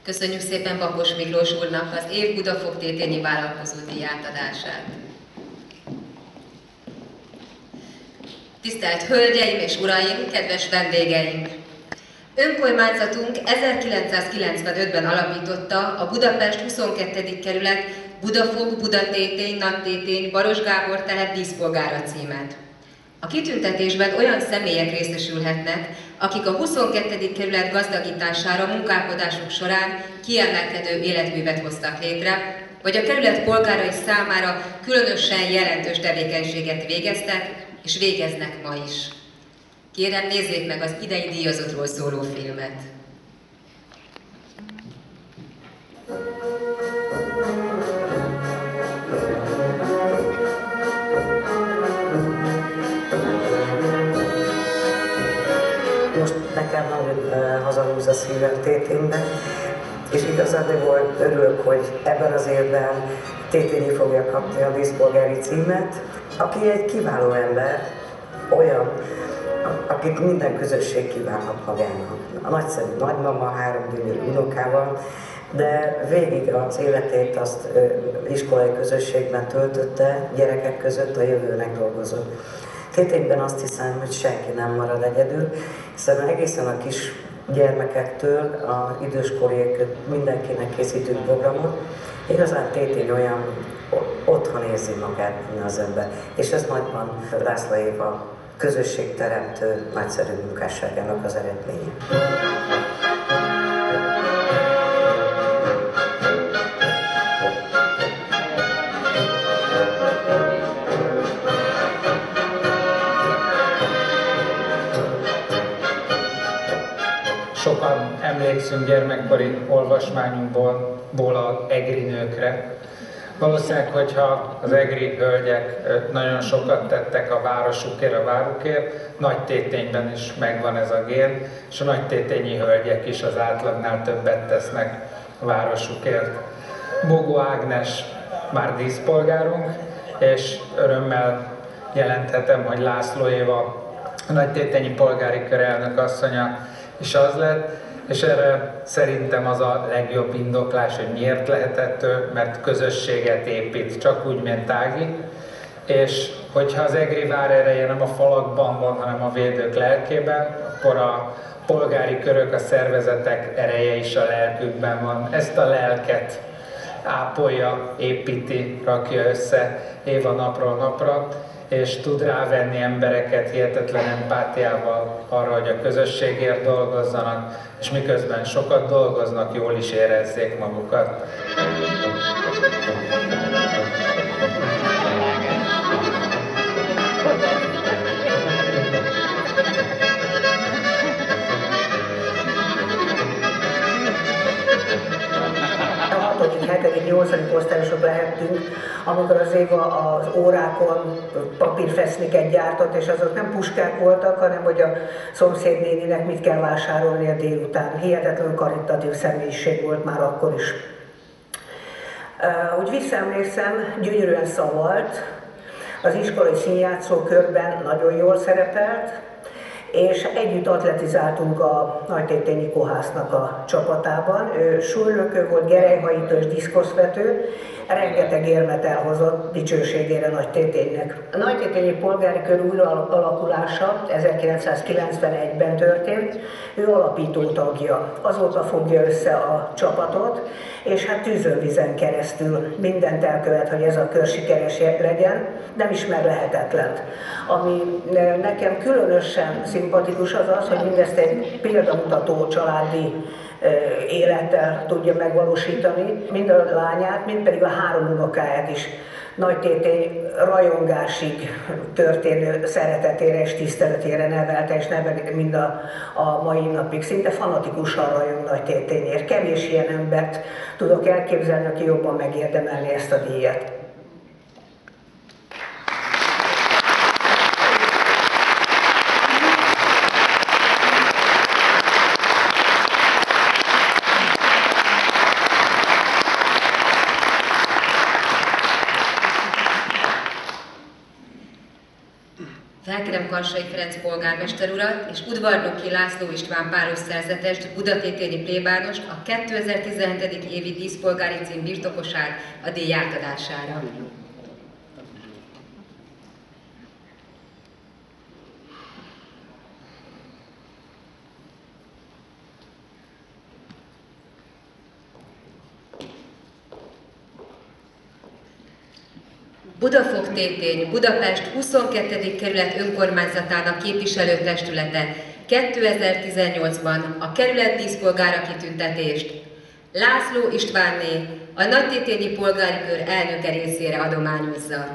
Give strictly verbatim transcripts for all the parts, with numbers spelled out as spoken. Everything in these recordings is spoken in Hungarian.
Köszönjük szépen Bakos Miklós úrnak az év Budafok tétényi vállalkozó díj átadását. Tisztelt Hölgyeim és Uraim, kedves vendégeink! Önkormányzatunk ezerkilencszázkilencvenötben alapította a Budapest huszonkettedik kerület Budafok, Budatétény, Nagytétény, Baros Gábor telep díszpolgára címet. A kitüntetésben olyan személyek részesülhetnek, akik a huszonkettedik kerület gazdagítására munkálkodásuk során kiemelkedő életművet hoztak létre, vagy a kerület polgárai számára különösen jelentős tevékenységet végeztek, és végeznek ma is. Kérem, nézzék meg az idei díjazottról szóló filmet. Most nekem nagyon hazahúz a szívem Téténybe, és igazából örülök, hogy ebben az évben Tétényi fogja kapni a díszpolgári címet, aki egy kiváló ember, olyan, akit minden közösség kívánhat magának. A nagyszerű nagymama, három gyönyörű unokával, de végig az életét azt iskolai közösségben töltötte, gyerekek között a jövőnek dolgozott. Tétényben azt hiszem, hogy senki nem marad egyedül, hiszen egészen a kis gyermekektől a időskoriék mindenkinek készítünk programot. Igazán Tétény olyan, otthon érzi magát az ember, és ez nagyban László Éva közösségteremtő nagyszerű munkásságának az eredménye. Sokan emlékszünk gyermekkori olvasmányunkból az egri nőkre. Valószínűleg, hogyha az egri hölgyek nagyon sokat tettek a városukért, a várukért, Nagytétényben is megvan ez a gén, és a nagytétényi hölgyek is az átlagnál többet tesznek a városukért. Bogó Ágnes már díszpolgárunk, és örömmel jelenthetem, hogy László Éva, a Nagytétényi polgári kör elnök asszonya is az lett, és erre szerintem az a legjobb indoklás, hogy miért lehetett ő, mert közösséget épít, csak úgy, mint Ági, és hogyha az egri várereje nem a falakban van, hanem a védők lelkében, akkor a polgári körök, a szervezetek ereje is a lelkükben van. Ezt a lelket ápolja, építi, rakja össze Éva napról napra, és tud rávenni embereket hihetetlen empátiával arra, hogy a közösségért dolgozzanak, és miközben sokat dolgoznak, jól is érezzék magukat. hetedik nyolcadik osztályosok lehettünk, amikor az Éva az órákon papírfeszniket gyártott, és azok nem puskák voltak, hanem hogy a szomszédnéninek mit kell vásárolni a délután. Hihetetlenül karitatív személyiség volt már akkor is. Úgy visszaemlékszem, gyönyörűen szavalt, az iskolai színjátszó körben nagyon jól szerepelt, és együtt atletizáltunk a Nagytétényi Kohásznak a csapatában. Ő súlylökő volt, gerelyhajító és diszkoszvető, rengeteg érmet elhozott dicsőségére Nagytéténynek. A Nagytétényi polgári kör újra alakulása ezerkilencszázkilencvenegyben történt, ő alapító tagja. Azóta fogja össze a csapatot, és hát tűzön vizen keresztül mindent elkövet, hogy ez a kör sikeres legyen, nem ismer lehetetlent. Ami nekem különösen szimpatikus az az, hogy mindezt egy példamutató családi élettel tudja megvalósítani, mind a lányát, mind pedig a három unokáját is Nagytétény rajongásig történő szeretetére és tiszteletére nevelte, és neveli mind a, a mai napig. Szinte fanatikusan rajong Nagytétényért. Kevés ilyen embert tudok elképzelni, aki jobban megérdemelni ezt a díjat. Felkérem üdvözöljem Karsai Ferenc polgármester urat és Udvarnoki László István páros szerzetest, budatétényi plébánost a kétezer-tizenhetedik évi díszpolgári cím birtokosát a díj átadására. Budafok Tétény, Budapest huszonkettedik kerület önkormányzatának képviselőtestülete kétezer-tizennyolcban a kerület díszpolgára kitüntetést László Istvánné, a Nagytétényi Polgári Kör elnöke részére adományozza.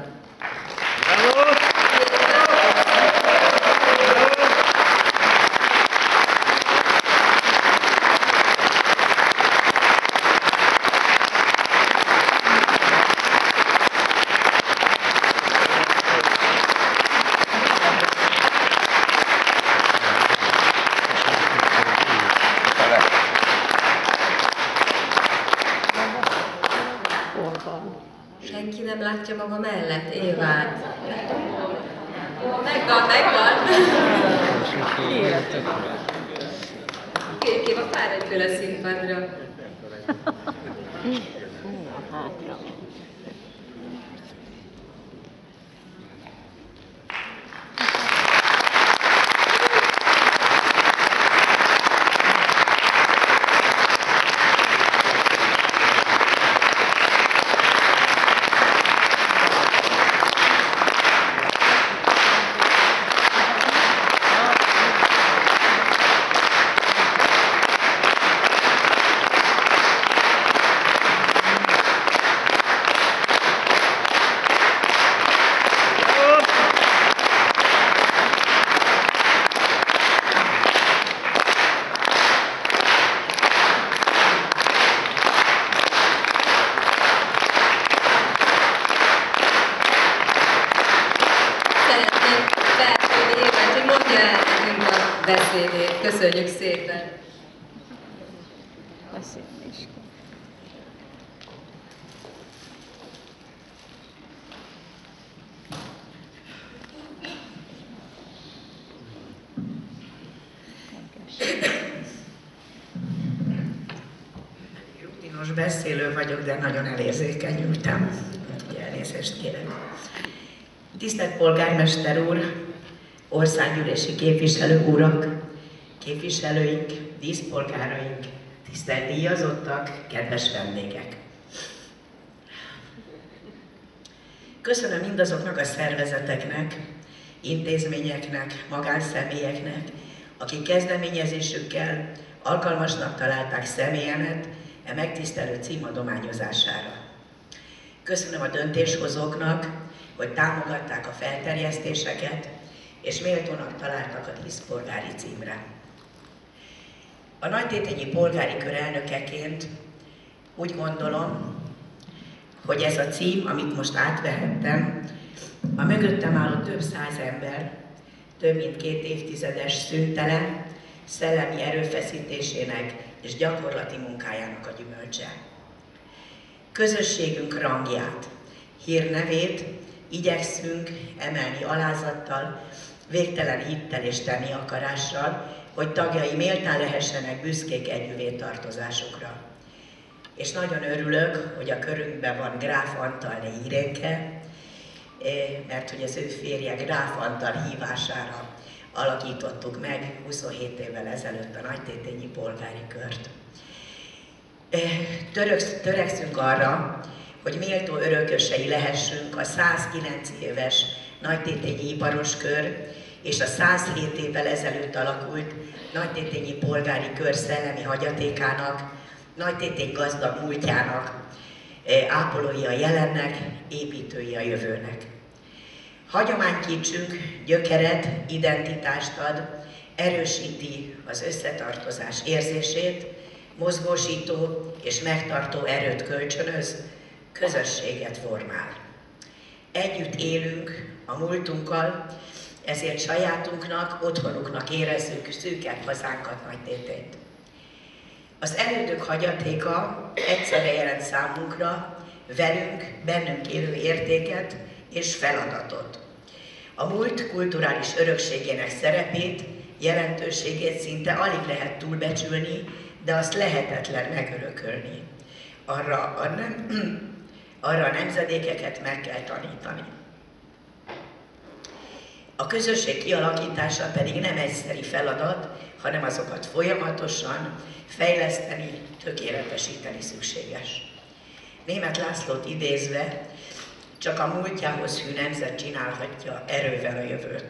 Senki nem látja maga mellett, Évát? Megvan, megvan! Kérjük, Éva, fáradj föl a színpadra. Beszédét. Köszönjük szépen! Beszélni is. Rutinos beszélő vagyok, de nagyon elérzékenyültem. Ugye elnézést kérek. Tisztelt polgármester úr, országgyűlési képviselő urak, képviselőink, díszpolgáraink, tisztelt díjazottak, kedves vendégek! Köszönöm mindazoknak a szervezeteknek, intézményeknek, magánszemélyeknek, akik kezdeményezésükkel alkalmasnak találták személyemet e megtisztelő cím adományozására. Köszönöm a döntéshozóknak, hogy támogatták a felterjesztéseket, és méltónak találtak a díszpolgári címre. A Nagytétényi Polgári Kör elnökeként úgy gondolom, hogy ez a cím, amit most átvehettem, a mögöttem álló több száz ember, több mint két évtizedes szüntelen, szellemi erőfeszítésének és gyakorlati munkájának a gyümölcse. Közösségünk rangját, hírnevét igyekszünk emelni alázattal, végtelen hittel és tenni akarással, hogy tagjai méltán lehessenek büszkék együvé tartozásukra. És nagyon örülök, hogy a körünkben van Gráf Antalné Irénke, mert hogy az ő férje Gráf Antal hívására alakítottuk meg huszonhét évvel ezelőtt a Nagytétényi Polgári Kört. Törekszünk arra, hogy méltó örökösei lehessünk a százkilenc éves Nagytétényi Iparos Kör és a százhét évvel ezelőtt alakult Nagytétényi Polgári Kör szellemi hagyatékának, Nagytétény gazdag múltjának, ápolói a jelennek, építői a jövőnek. Hagyománykincsünk gyökeret, identitást ad, erősíti az összetartozás érzését, mozgósító és megtartó erőt kölcsönöz, közösséget formál. Együtt élünk a múltunkkal, ezért sajátunknak, otthonuknak érezzük szűkebb hazánkat, Nagytétényt. Az elődök hagyatéka egyszerre jelent számunkra velünk, bennünk élő értéket és feladatot. A múlt kulturális örökségének szerepét, jelentőségét szinte alig lehet túlbecsülni, de azt lehetetlen megörökölni. Arra a, nem, arra a nemzedékeket meg kell tanítani. A közösség kialakítása pedig nem egyszeri feladat, hanem azokat folyamatosan fejleszteni, tökéletesíteni szükséges. Németh Lászlót idézve, csak a múltjához hű nemzet csinálhatja erővel a jövőt.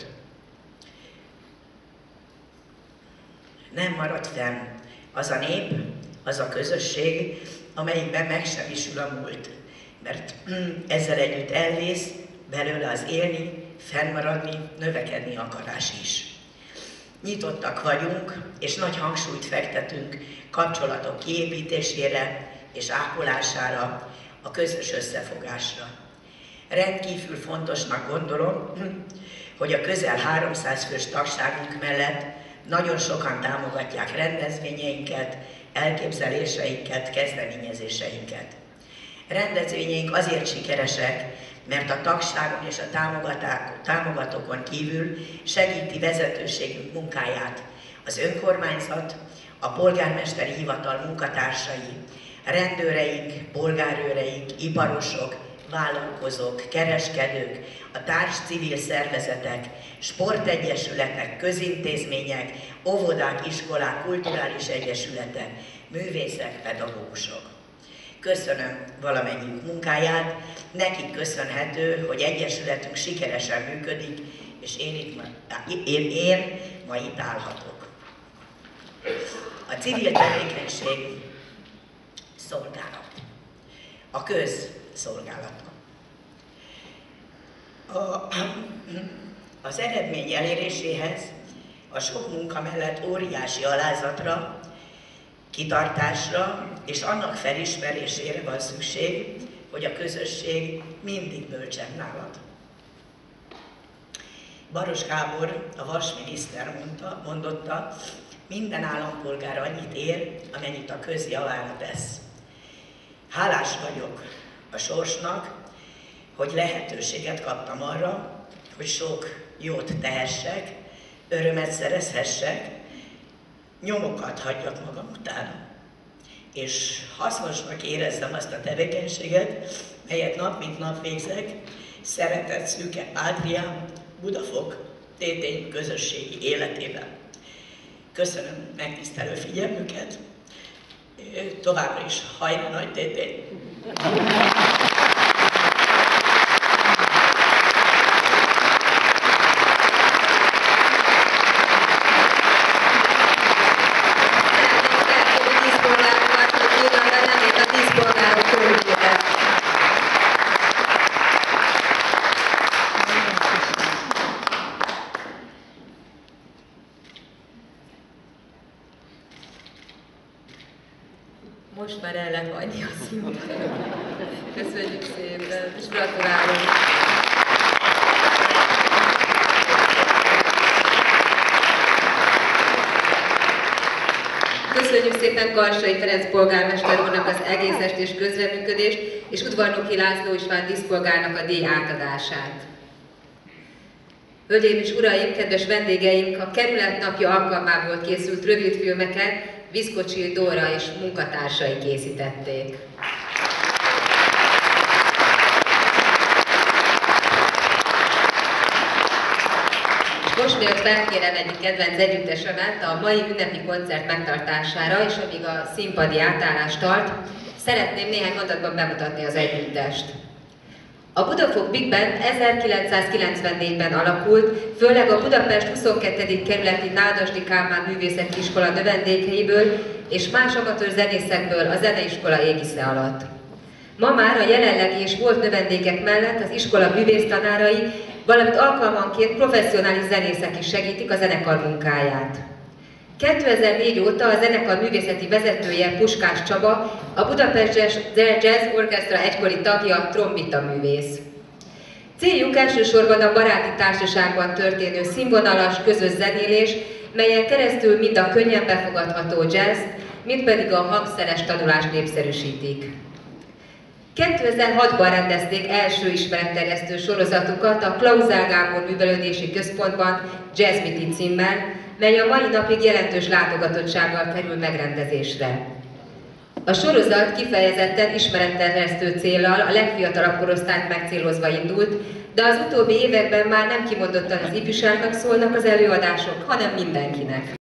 Nem marad fenn az a nép, az a közösség, amelyikben megsemmisül a múlt, mert ezzel együtt elvész belőle az élni, fennmaradni, növekedni akarás is. Nyitottak vagyunk, és nagy hangsúlyt fektetünk kapcsolatok kiépítésére és ápolására, a közös összefogásra. Rendkívül fontosnak gondolom, hogy a közel háromszáz fős tagságunk mellett nagyon sokan támogatják rendezvényeinket, elképzeléseinket, kezdeményezéseinket. Rendezvényeink azért sikeresek, mert a tagságon és a támogatókon kívül segíti vezetőségünk munkáját az önkormányzat, a polgármesteri hivatal munkatársai, rendőreink, polgárőreink, iparosok, vállalkozók, kereskedők, a társ civil szervezetek, sportegyesületek, közintézmények, óvodák, iskolák, kulturális egyesületek, művészek, pedagógusok. Köszönöm valamennyiük munkáját, nekik köszönhető, hogy egyesületünk sikeresen működik, és én, itt ma, én, én ma itt állhatok. A civil tevékenység szolgálat. A közszolgálata. A, az eredmény eléréséhez a sok munka mellett óriási alázatra, kitartásra és annak felismerésére van szükség, hogy a közösség mindig bölcsebb nálad. Baros Gábor, a vasminiszter mondta, mondotta, minden állampolgár annyit ér, amennyit a közjavára tesz. Hálás vagyok a sorsnak, hogy lehetőséget kaptam arra, hogy sok jót tehessek, örömet szerezhessek, nyomokat hagyjak magam után. És hasznosnak érezzem azt a tevékenységet, melyet nap mint nap végzek, szeretett szűke Ádrián, Budafok, Tétény közösségi életében. Köszönöm megtisztelő figyelmüket, továbbra is hajrá Nagy Tétény! Most már el lehet hagyni a színpadot. Köszönjük szépen, és gratulálunk! Köszönjük szépen Garsai Ferenc polgármester úrnak az egész estés közreműködést, és Udvarnoki László István díszpolgárnak a díj átadását. Hölgyeim és uraim, kedves vendégeink, a kerület napja alkalmából készült rövidfilmeket Viszkocsi Dóra és munkatársai készítették. Most miatt felkérem egyik kedvenc együttesemet a mai ünnepi koncert megtartására, és amíg a színpadi átállás tart, szeretném néhány mondatban bemutatni az együttest. A Budafok Big Band ezerkilencszázkilencvennégyben alakult, főleg a Budapest huszonkettedik kerületi Nádasdy Kálmán Művészeti Iskola növendékeiből és más amatőr zenészekből a zeneiskola égisze alatt. Ma már a jelenlegi és volt növendékek mellett az iskola művésztanárai, valamint alkalmanként professzionális zenészek is segítik a zenekar munkáját. kétezer-négy óta a zenekar művészeti vezetője Puskás Csaba, a Budapest Jazz Orchestra egykori tagja, trombita művész. Céljuk elsősorban a baráti társaságban történő színvonalas, közös zenélés, melyen keresztül mind a könnyen befogadható jazz, mind pedig a hangszeres tanulást népszerűsítik. kétezer-hatban rendezték első ismeretterjesztő sorozatukat a Klauzál Gábor Művelődési Központban Jazz Meeting címmel, mely a mai napig jelentős látogatottsággal kerül megrendezésre. A sorozat kifejezetten ismeretterjesztő céllal a legfiatalabb korosztályt megcélozva indult, de az utóbbi években már nem kimondottan az ifjúságnak szólnak az előadások, hanem mindenkinek.